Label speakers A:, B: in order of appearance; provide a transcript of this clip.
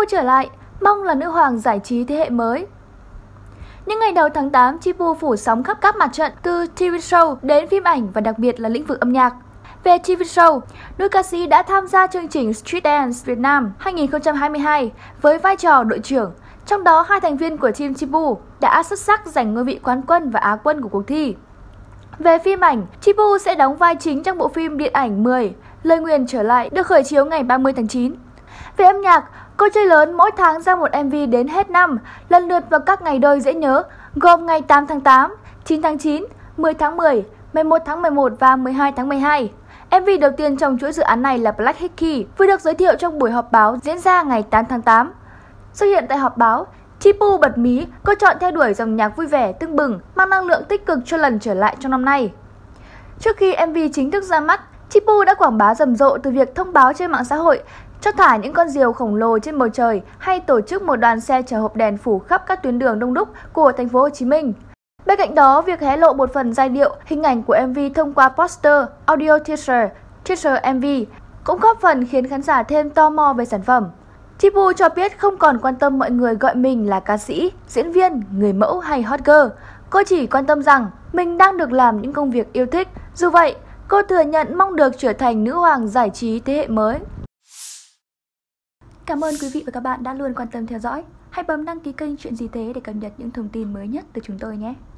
A: Chibu trở lại, mong là nữ hoàng giải trí thế hệ mới. Những ngày đầu tháng 8, Chibu phủ sóng khắp các mặt trận từ TV show đến phim ảnh và đặc biệt là lĩnh vực âm nhạc. Về TV show, nữ ca sĩ đã tham gia chương trình Street Dance Việt Nam 2022 với vai trò đội trưởng. Trong đó, 2 thành viên của team Chibu đã xuất sắc giành ngôi vị quán quân và á quân của cuộc thi. Về phim ảnh, Chibu sẽ đóng vai chính trong bộ phim điện ảnh 10, Lời nguyền trở lại được khởi chiếu ngày 30 tháng 9. Về âm nhạc, cô chơi lớn mỗi tháng ra một MV đến hết năm, lần lượt vào các ngày đôi dễ nhớ, gồm ngày 8 tháng 8, 9 tháng 9, 10 tháng 10, 11 tháng 11 và 12 tháng 12. MV đầu tiên trong chuỗi dự án này là Black Hickey, vừa được giới thiệu trong buổi họp báo diễn ra ngày 8 tháng 8. Xuất hiện tại họp báo, Chibu bật mí cô chọn theo đuổi dòng nhạc vui vẻ, tưng bừng, mang năng lượng tích cực cho lần trở lại trong năm nay. Trước khi MV chính thức ra mắt, Chibu đã quảng bá rầm rộ từ việc thông báo trên mạng xã hội cho thả những con diều khổng lồ trên bầu trời hay tổ chức một đoàn xe chở hộp đèn phủ khắp các tuyến đường đông đúc của thành phố Hồ Chí Minh. Bên cạnh đó, việc hé lộ một phần giai điệu, hình ảnh của MV thông qua poster, audio teaser MV cũng góp phần khiến khán giả thêm tò mò về sản phẩm. Chibu cho biết không còn quan tâm mọi người gọi mình là ca sĩ, diễn viên, người mẫu hay hot girl. Cô chỉ quan tâm rằng mình đang được làm những công việc yêu thích. Dù vậy, cô thừa nhận mong được trở thành nữ hoàng giải trí thế hệ mới. Cảm ơn quý vị và các bạn đã luôn quan tâm theo dõi. Hãy bấm đăng ký kênh Chuyện Gì Thế để cập nhật những thông tin mới nhất từ chúng tôi nhé.